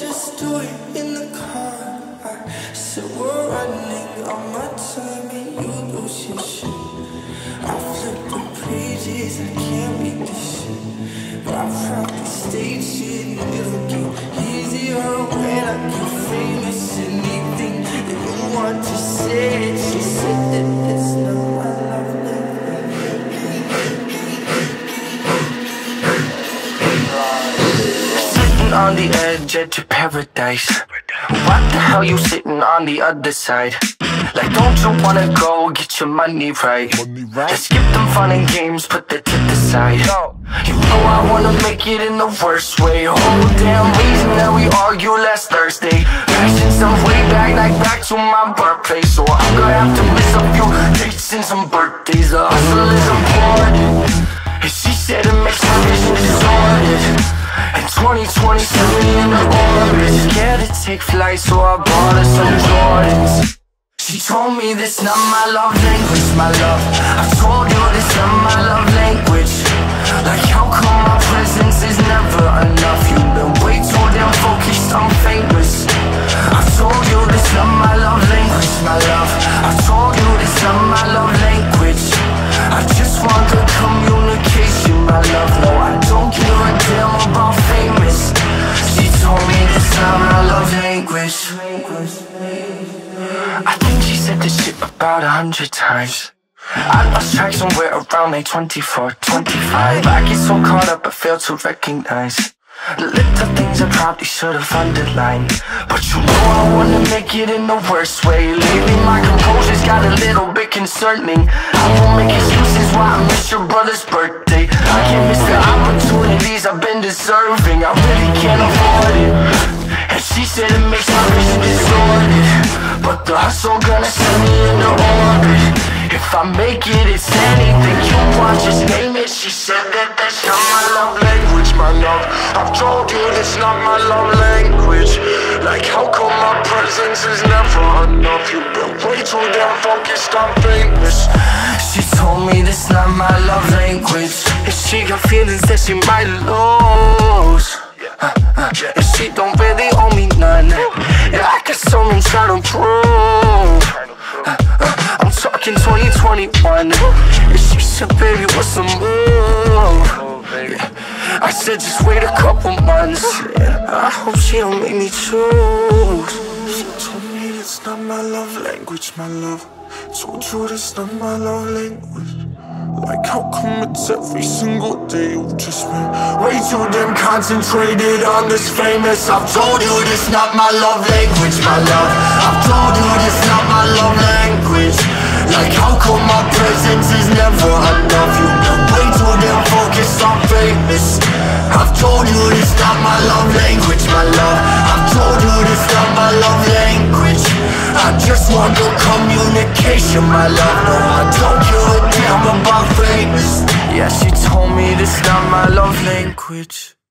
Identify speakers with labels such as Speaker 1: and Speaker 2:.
Speaker 1: just do it in the car. I said we're running on my time and you lose your shit. I flip the pages, I can't read this shit, but I probably stage shit. It'll get easier when I get famous. Anything that you want to say, she said that it's not my love language. Sitting on the edge of your paradise. What the hell you sitting on the other side? Like, don't you wanna go get your money right? Let's skip them fun and games, put that to the side. You know I wanna make it in the worst way. Whole damn reason that we argued last Thursday. Crashing some way back, like back to my birthplace. So I'm gonna have to miss a few dates and some birthdays. The hustle is important, and she said it makes my vision distorted. And 2020 sent me in the orbit. Scared to take flight, so I bought her some Jordans. She told me this not my love language, my love. I told you this not my love language. Like, how come my presence is never enough? You've been way too damn focused on famous. I told you this not my love language, my love. I told you this not my love language. I just want good communication, my love. No, I don't give a damn about famous. She told me this not my love language. I think she said this shit about 100 times. I lost track somewhere around like 24, 25. I get so caught up I fail to recognize the little things I probably should have underlined. But you know I wanna make it in the worst way. Lately my composure's got a little bit concerning. I won't make excuses why I miss your brother's birthday. I can't miss the opportunities I've been deserving. I really can't afford it. And she said it makes my vision distorted, but the hustle gonna send me in the orbit. If I make it, it's anything you want, just name it. She said that that's not my love language, my love. I've told you that's not my love language. Like, how come my presence is never enough? You've been way too damn focused on famous. She told me that's not my love language. And she got feelings that she might lose. And she don't really owe me none. Yeah, I got something trying to prove. I'm talking 2021. And she said, baby, what's the move? Yeah. I said, just wait a couple months. Yeah. I hope she don't make me choose. She told me it's not my love language, my love. Told you it's not my love language. Like, how come it's every single day you've just been way too damn concentrated on this famous? I've told you this not my love language, my love. I've told you this not my love language. Like, how come my presence is never enough? You've been way too damn focused on famous. I've told you this not my love language, my love. I've told you this not my love language. I just want good communication, my love. No, I don't give a damn about famous. Yeah, she told me this not my love language.